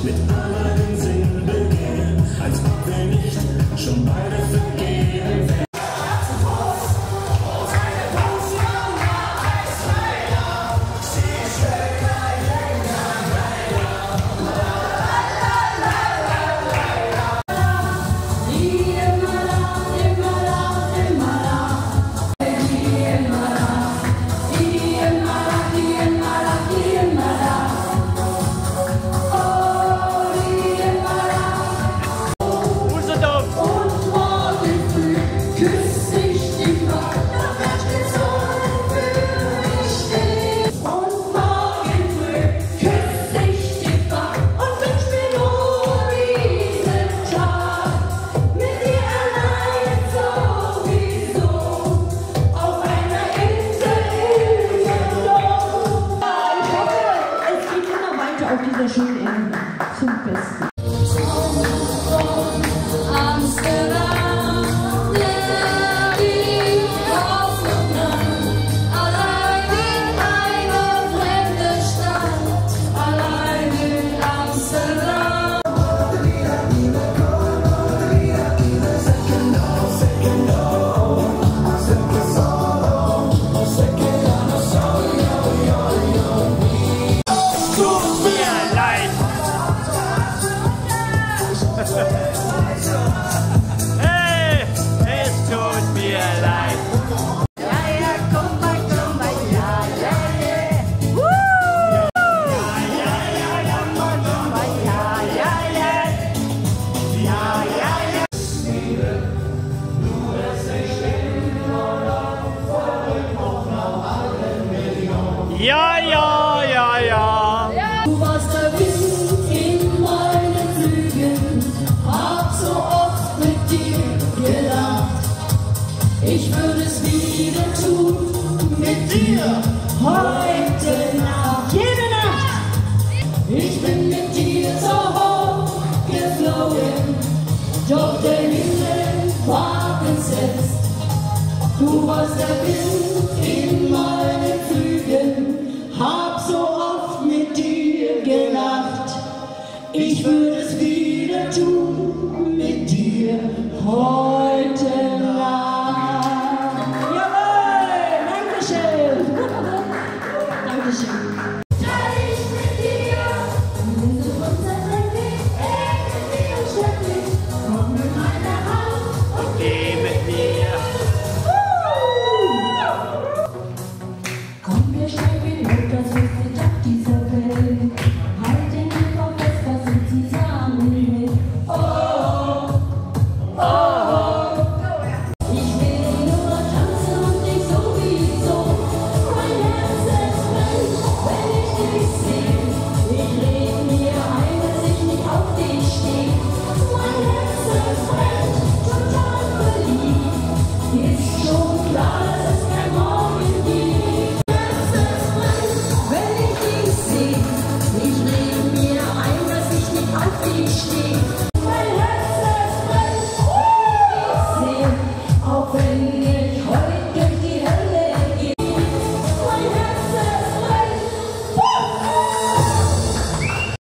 mit allen Sinn begehen, als ob wir nicht schon beide vergeben wären. Auf dieser schönen Erde zum Besten. Hey, es tut mir leid. Ja, ja, komm mal, ja, ja, ja. Ja, ja, ja, komm mal, ja, ja, ja. Ja, ja, ja. Du wirst nicht stehen oder folgen auch noch alle Millionen. Ja, ja, ja, ja. Du warst der Wind in meinen Flügeln, hab so oft mit dir gelacht. Ich würde es wieder tun mit dir, heute Nacht, jede Nacht. Ich bin mit dir so hoch geflogen, doch der Himmel war besetzt. Du warst der Wind in meinen Flügeln, hab so oft mit dir gelacht. Ich würde es wieder tun mit dir heute.